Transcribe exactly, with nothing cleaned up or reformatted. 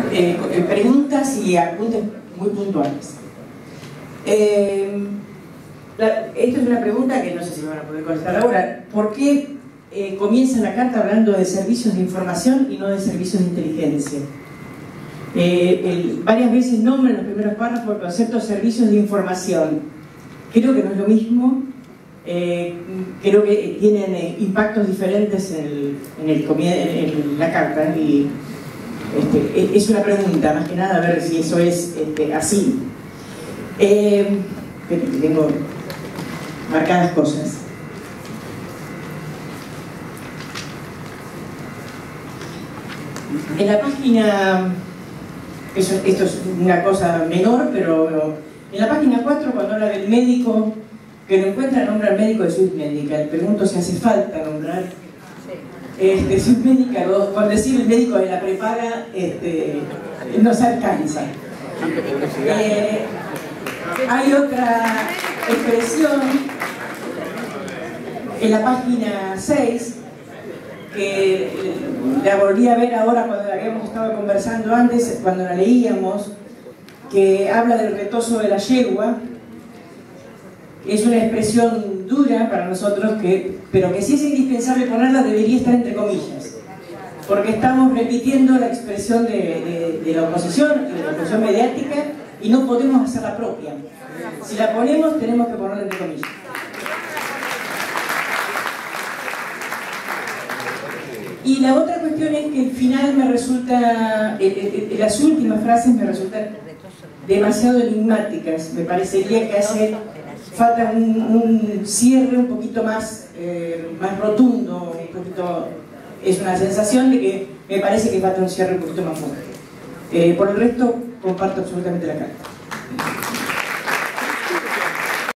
eh, preguntas y apuntes muy puntuales. Eh, la, esto es una pregunta que no sé si me van a poder contestar ahora. ¿Por qué eh, comienza la carta hablando de servicios de información y no de servicios de inteligencia? Eh, el, varias veces nombra en los primeros párrafos el concepto de servicios de información. Creo que no es lo mismo. Eh, creo que tienen eh, impactos diferentes en, el, en, el, en la carta y este, es una pregunta, más que nada, a ver si eso es este, así. Eh, tengo marcadas cosas. En la página, eso, esto es una cosa menor, pero en la página cuatro, cuando habla del médico que no encuentra, nombra al médico de Suite Medical. Pregunto si hace falta nombrar este, Suite Medical, o con decir el médico de la prepaga este, no se alcanza. Eh, hay otra expresión en la página seis que la volví a ver ahora cuando la habíamos estado conversando antes, cuando la leíamos, que habla del retozo de la yegua. Es una expresión dura para nosotros, que, pero que si es indispensable ponerla debería estar entre comillas, porque estamos repitiendo la expresión de, de, de la oposición y de la oposición mediática y no podemos hacerla propia. Si la ponemos tenemos que ponerla entre comillas. Y la otra cuestión es que el final me resulta, eh, eh, las últimas frases me resultan demasiado enigmáticas. Me parecería que hace falta un, un cierre un poquito más, eh, más rotundo, un poquito, es una sensación de que me parece que falta un cierre un poquito más fuerte. Eh, por el resto, comparto absolutamente la carta.